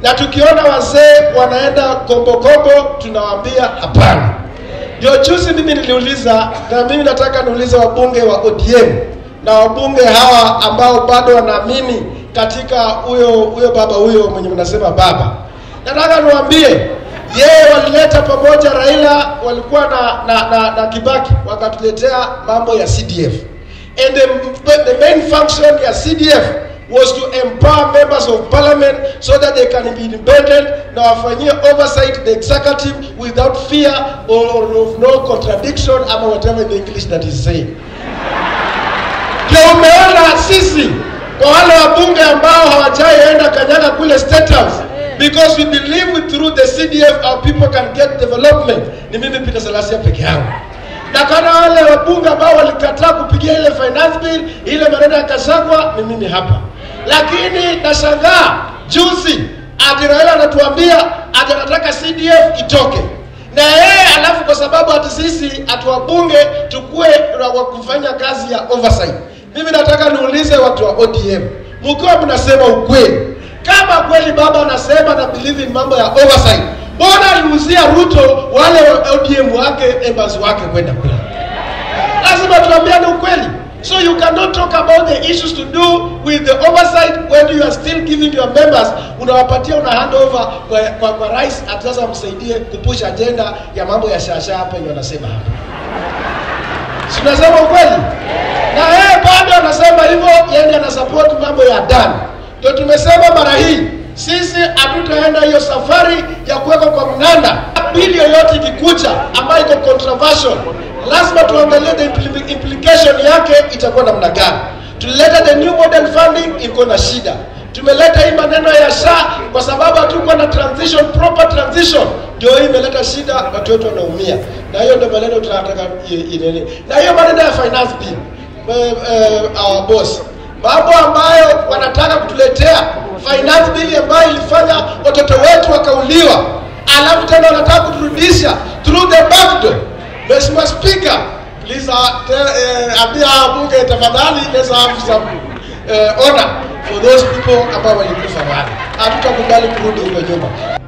Na tukiona wazee wanaenda kombo tunawaambia hapana. Ndio juzi mimi niliuliza, na mimi nataka niulize wabunge wa ODM na wabunge hawa ambao bado wanaamini katika huyo baba huyo mwenye mnasema baba. Nataka niwaambie, yeye walileta pamoja Raila, walikuwa na Kibaki, wakatuletea mambo ya CDF. And the main function ya CDF was to empower members of parliament so that they can be independent na wafanyie oversight the executive without fear or of no contradiction ama whatever the English that is saying. Ndio umeona sisi kwa wale wabunge ambao hawajaenda kanyaga kule State House, because we believe through the CDF our people can get development. Ni mimi Peter Salasya peke yangu. Na kana wale wabunge ambao walikataa kupigia ile finance bill, ile maneno ya Kashagwa, ni mimi hapa. Lakini nashangaa juzi ati Raila anatuambia ati anataka CDF itoke. Na yeye alafu kwa sababu ati sisi atuwabunge tukue wa kufanya kazi ya oversight. Mimi nataka niulize watu wa ODM, mkiwa mnasema ukweli, kama kweli baba anasema na believe in mambo ya oversight, mbona aliuzia Ruto wale ODM wake members wake kwenda kule? Lazima tuambiane ukweli. So you cannot talk about the issues to do with the oversight when you are still giving your members, unawapatia una hand over kwa rais ataanza msaidie kupush agenda ya mambo ya shasha hapa ndio anasema hapa. Tunasema ukweli. Na yeye bado anasema hivyo, yeye ana support mambo ya Dan. Ndio tumesema mara hii sisi hatutaenda hiyo safari ya kuweka kwa mnanda bili yoyote ikikuja ambayo iko controversial. Lazima tuangalie the implication yake itakuwa namna gani. Tulileta the new model funding, iko na shida. Tumeleta hii maneno ya SHA kwa sababu hatuko na transition, proper transition. Ndio hii imeleta shida, watu wetu wanaumia. Na hiyo ndio maneno tunataka inene. Na hiyo maneno ya finance bill, our boss, mambo ambayo wanataka kutuletea finance bill ambayo ilifanya watoto wetu wakauliwa, alafu tena wanataka kuturudisha through the back door. Mheshimiwa Speaker, please ambia bunge tafadhali, let's have some honor for those people ambao walikufa wale. Hatutakubali kurudi huko nyuma.